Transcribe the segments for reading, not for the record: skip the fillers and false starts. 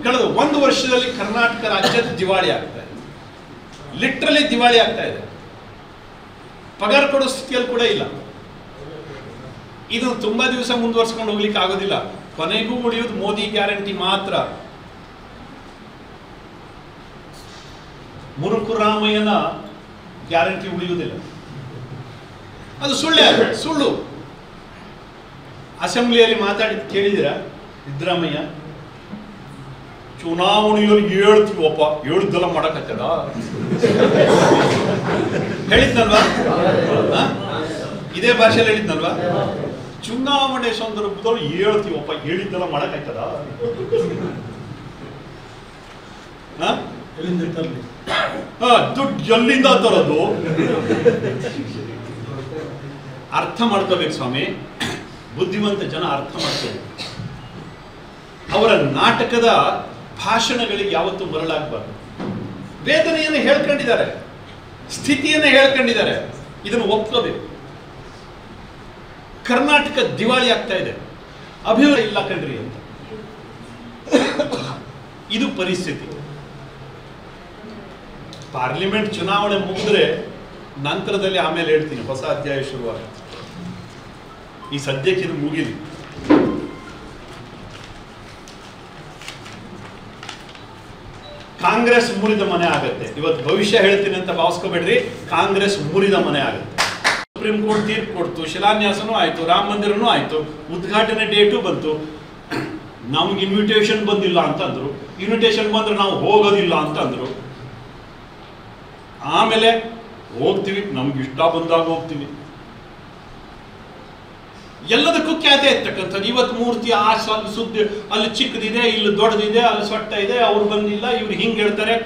ಕಳೆದ ಒಂದು ವರ್ಷದಲ್ಲಿ ಕರ್ನಾಟಕ ರಾಜ್ಯದ ದಿವಾಳಿ ಆಗ್ತಾ ಇದೆ, ಲಿಟ್ರಲಿ ದಿವಾಳಿ ಆಗ್ತಾ ಇದೆ. ಪಗಾರ ಕೊಡೋ ಸ್ಥಿತಿಯಲ್ಲಿ ಕೂಡ ಇಲ್ಲ. ಇದು ತುಂಬಾ ದಿವಸ ಮುಂದುವರ್ಸ್ಕೊಂಡು ಹೋಗ್ಲಿಕ್ಕೆ ಆಗೋದಿಲ್ಲ. ಕೊನೆಗೂ ಉಳಿಯೋದು ಮೋದಿ ಗ್ಯಾರಂಟಿ ಮಾತ್ರ. ಮುರುಕು ರಾಮಯ್ಯನ ಗ್ಯಾರಂಟಿ ಉಳಿಯುವುದಿಲ್ಲ. ಅದು ಸುಳ್ಳು. ಅಸೆಂಬ್ಲಿಯಲ್ಲಿ ಮಾತಾಡಿ ಕೇಳಿದಿರ ಸಿದ್ದರಾಮಯ್ಯ? ಚುನಾವಣೆಯಲ್ಲಿ ಹೇಳ್ತೀವಪ್ಪ, ಹೇಳಿದ್ದೆಲ್ಲ ಮಾಡಕತ್ತದ ಹೇಳಿದ್ನಲ್ವಾ? ಇದೇ ಭಾಷೆಯಲ್ಲಿ ಹೇಳಿದ್ನಲ್ವಾ? ಚುನಾವಣೆ ಸಂದರ್ಭದಲ್ಲಿ ಹೇಳ್ತೀವಪ್ಪ, ಹೇಳಿದ್ದೆಲ್ಲ ಮಾಡಕತ್ತದ? ದುಡ್ಡು ಎಲ್ಲಿಂದ ತರೋದು? ಅರ್ಥ ಮಾಡ್ಕೋಬೇಕು ಸ್ವಾಮಿ, ಬುದ್ಧಿವಂತ ಜನ ಅರ್ಥ ಮಾಡ್ಕೋಬೇಕು. ಅವರ ನಾಟಕದ ಭಾಷಣಗಳಿಗೆ ಯಾವತ್ತೂ ಮರಳಾಗಬಾರ್ದು. ವೇದನೆಯನ್ನು ಹೇಳ್ಕೊಂಡಿದ್ದಾರೆ, ಸ್ಥಿತಿಯನ್ನು ಹೇಳ್ಕೊಂಡಿದ್ದಾರೆ, ಇದನ್ನು ಒಪ್ಕೋಬೇಕು. ಕರ್ನಾಟಕ ದಿವಾಳಿ ಆಗ್ತಾ ಇದೆ, ಅಭಿವೃದ್ಧಿ ಇಲ್ಲ ಕಣ್ರಿ ಅಂತ. ಇದು ಪರಿಸ್ಥಿತಿ. ಪಾರ್ಲಿಮೆಂಟ್ ಚುನಾವಣೆ ಮುಗಿದ್ರೆ ನಂತರದಲ್ಲಿ ಆಮೇಲೆ ಹೇಳ್ತೀನಿ, ಹೊಸ ಅಧ್ಯಾಯ ಶುರುವಾಗುತ್ತೆ. ಈ ಸದ್ಯಕ್ಕೆ ಇದು ಮುಗಿಲಿ. ಕಾಂಗ್ರೆಸ್ ಮುರಿದ ಮನೆ ಆಗತ್ತೆ. ಇವತ್ತು ಭವಿಷ್ಯ ಹೇಳ್ತೀನಿ ಅಂತ ಭಾವಿಸ್ಕೋಬೇಡ್ರಿ, ಕಾಂಗ್ರೆಸ್ ಮುರಿದ ಮನೆ ಆಗುತ್ತೆ. ಸುಪ್ರೀಂ ಕೋರ್ಟ್ ತೀರ್ಪು ಕೊಡ್ತು, ಶಿಲಾನ್ಯಾಸನೂ ಆಯ್ತು, ರಾಮ ಮಂದಿರನೂ ಆಯ್ತು, ಉದ್ಘಾಟನೆ ಡೇಟು ಬಂತು. ನಮ್ಗೆ ಇನ್ವಿಟೇಷನ್ ಬಂದಿಲ್ಲ ಅಂತ ಅಂದ್ರು. ಇನ್ವಿಟೇಷನ್ ಬಂದ್ರೆ ನಾವು ಹೋಗೋದಿಲ್ಲ ಅಂತ ಅಂದ್ರು. ಆಮೇಲೆ ಹೋಗ್ತೀವಿ, ನಮ್ಗೆ ಇಷ್ಟ ಬಂದಾಗ ಹೋಗ್ತೀವಿ. ಎಲ್ಲದಕ್ಕೂ ಖ್ಯಾತೆ ಇರ್ತಕ್ಕಂಥದ್ದು. ಇವತ್ತು ಮೂರ್ತಿ ಆ ಸುದ್ದಿ, ಅಲ್ಲಿ ಚಿಕ್ಕದಿದೆ, ಇಲ್ಲಿ ದೊಡ್ಡದಿದೆ, ಅಲ್ಲಿ ಸೊಟ್ಟ ಇದೆ, ಅವ್ರು ಬಂದಿಲ್ಲ, ಇವ್ರು ಹಿಂಗೆ ಹೇಳ್ತಾರೆ.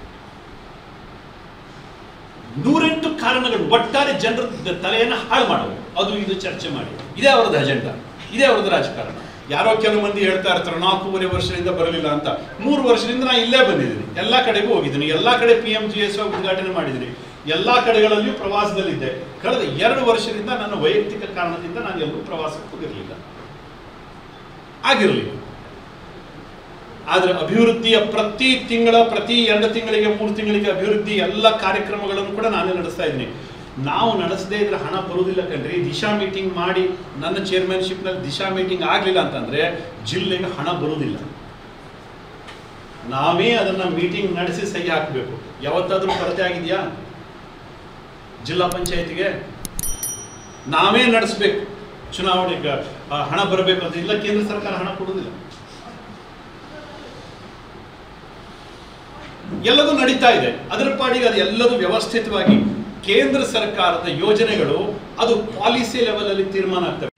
108 ಕಾರಣಗಳು ಒಟ್ಟಾರೆ ಜನರ ತಲೆಯನ್ನು ಹಾಳು ಮಾಡೋದು. ಅದು ಇದು ಚರ್ಚೆ ಮಾಡಿ, ಇದೇ ಅವರದ್ದು ಅಜೆಂಡಾ, ಇದೇ ಅವರದ್ದು ರಾಜಕಾರಣ. ಯಾರೋ ಕೆಲವು ಮಂದಿ ಹೇಳ್ತಾ ಇರ್ತಾರೆ 4.5 ವರ್ಷದಿಂದ ಬರಲಿಲ್ಲ ಅಂತ. 3 ವರ್ಷದಿಂದ ನಾನು ಇಲ್ಲೇ ಬಂದಿದ್ದೀನಿ, ಎಲ್ಲ ಕಡೆಗೂ ಹೋಗಿದ್ದೀನಿ, ಎಲ್ಲ ಕಡೆ PMGSY ಉದ್ಘಾಟನೆ ಮಾಡಿದ್ದೀನಿ, ಎಲ್ಲ ಕಡೆಗಳಲ್ಲಿಯೂ ಪ್ರವಾಸದಲ್ಲಿದ್ದೆ. ಕಳೆದ 2 ವರ್ಷದಿಂದ ನನ್ನ ವೈಯಕ್ತಿಕ ಕಾರಣದಿಂದ ನಾನು ಎಲ್ಲೂ ಪ್ರವಾಸಕ್ಕೆ ಹೋಗಿರಲಿಲ್ಲ, ಆಗಿರಲಿಲ್ಲ. ಆದರೆ ಅಭಿವೃದ್ಧಿಯ ಪ್ರತಿ 2 ತಿಂಗಳಿಗೆ 3 ತಿಂಗಳಿಗೆ ಅಭಿವೃದ್ಧಿ ಎಲ್ಲ ಕಾರ್ಯಕ್ರಮಗಳನ್ನು ಕೂಡ ನಾನೇ ನಡೆಸ್ತಾ ಇದ್ದೀನಿ. ನಾವು ನಡೆಸದೇ ಇದ್ರೆ ಹಣ ಬರುವುದಿಲ್ಲ ಕಣ್ರಿ. ದಿಶಾ ಮೀಟಿಂಗ್ ಮಾಡಿ, ನನ್ನ ಚೇರ್ಮನ್ಶಿಪ್ನಲ್ಲಿ ದಿಶಾ ಮೀಟಿಂಗ್ ಆಗಲಿಲ್ಲ ಅಂತಂದ್ರೆ ಜಿಲ್ಲೆಗೆ ಹಣ ಬರುವುದಿಲ್ಲ. ನಾವೇ ಅದನ್ನ ಮೀಟಿಂಗ್ ನಡೆಸಿ ಸಹಿ ಹಾಕಬೇಕು. ಯಾವತ್ತಾದ್ರೂ ಕೊರತೆ ಆಗಿದೆಯಾ ಜಿಲ್ಲಾ ಪಂಚಾಯತಿಗೆ? ನಾವೇ ನಡೆಸಬೇಕು. ಚುನಾವಣೆಗೆ ಹಣ ಬರಬೇಕು ಅಂತ ಇಲ್ಲ, ಕೇಂದ್ರ ಸರ್ಕಾರ ಹಣ ಕೊಡುವುದಿಲ್ಲ. ಎಲ್ಲದೂ ನಡೀತಾ ಇದೆ ಅದರ ಪಾಡಿಗೆ. ಅದು ಎಲ್ಲದೂ ವ್ಯವಸ್ಥಿತವಾಗಿ ಕೇಂದ್ರ ಸರ್ಕಾರದ ಯೋಜನೆಗಳು ಅದು ಪಾಲಿಸಿ ಲೆವೆಲ್ ಅಲ್ಲಿ ತೀರ್ಮಾನ ಆಗ್ತವೆ.